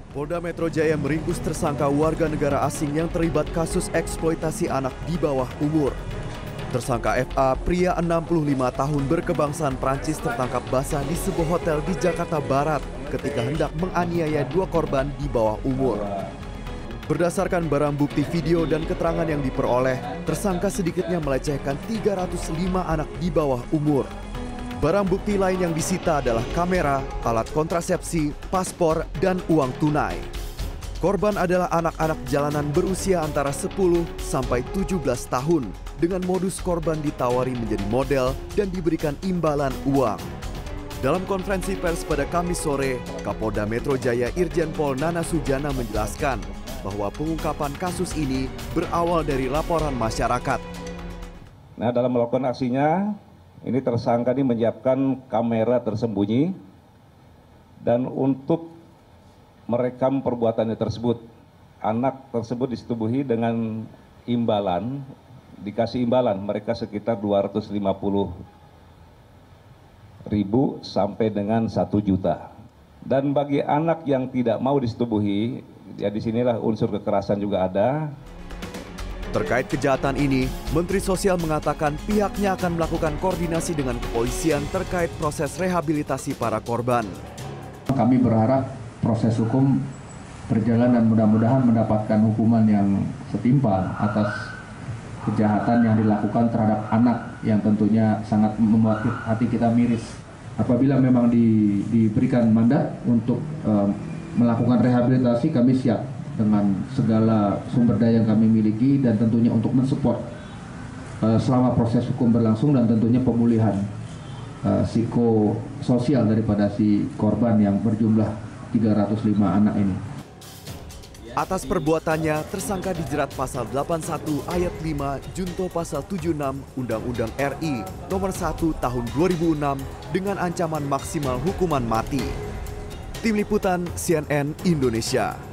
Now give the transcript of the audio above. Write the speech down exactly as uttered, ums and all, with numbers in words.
Polda Metro Jaya meringkus tersangka warga negara asing yang terlibat kasus eksploitasi anak di bawah umur. Tersangka F A, pria enam puluh lima tahun berkebangsaan Prancis, tertangkap basah di sebuah hotel di Jakarta Barat ketika hendak menganiaya dua korban di bawah umur. Berdasarkan barang bukti video dan keterangan yang diperoleh, tersangka sedikitnya melecehkan tiga ratus lima anak di bawah umur. Barang bukti lain yang disita adalah kamera, alat kontrasepsi, paspor, dan uang tunai. Korban adalah anak-anak jalanan berusia antara sepuluh sampai tujuh belas tahun dengan modus korban ditawari menjadi model dan diberikan imbalan uang. Dalam konferensi pers pada Kamis sore, Kapolda Metro Jaya Irjen Pol Nana Sujana menjelaskan bahwa pengungkapan kasus ini berawal dari laporan masyarakat. Nah, dalam melakukan aksinya, ini tersangka ini menyiapkan kamera tersembunyi dan untuk merekam perbuatannya tersebut. Anak tersebut disetubuhi dengan imbalan, dikasih imbalan mereka sekitar dua ratus lima puluh ribu sampai dengan satu juta. Dan bagi anak yang tidak mau disetubuhi, ya disinilah unsur kekerasan juga ada. Terkait kejahatan ini, Menteri Sosial mengatakan pihaknya akan melakukan koordinasi dengan kepolisian terkait proses rehabilitasi para korban. Kami berharap proses hukum berjalan dan mudah-mudahan mendapatkan hukuman yang setimpal atas kejahatan yang dilakukan terhadap anak yang tentunya sangat membuat hati kita miris. Apabila memang di, diberikan mandat untuk uh, melakukan rehabilitasi, kami siap dengan segala sumber daya yang kami miliki dan tentunya untuk mensupport uh, selama proses hukum berlangsung dan tentunya pemulihan uh, psikososial daripada si korban yang berjumlah tiga ratus lima anak ini. Atas perbuatannya, tersangka dijerat pasal delapan puluh satu ayat lima junto pasal tujuh puluh enam Undang-Undang R I nomor satu tahun dua ribu enam dengan ancaman maksimal hukuman mati. Tim Liputan C N N Indonesia.